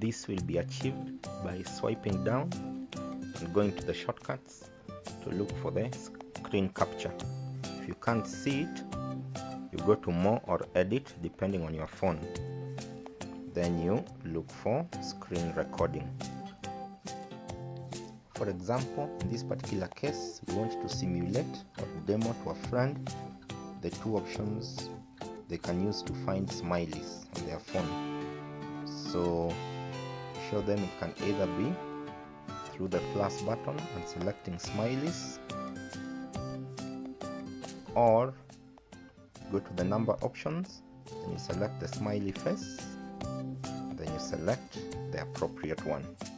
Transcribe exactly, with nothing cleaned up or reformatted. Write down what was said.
This will be achieved by swiping down and going to the shortcuts to look for the screen capture. If you can't see it, you go to more or edit depending on your phone. Then you look for screen recording. For example, in this particular case, we want to simulate or demo to a friend the two options they can use to find smileys on their phone. So to show them, it can either be through the plus button and selecting smileys, or go to the number options and you select the smiley face, then you select the appropriate one.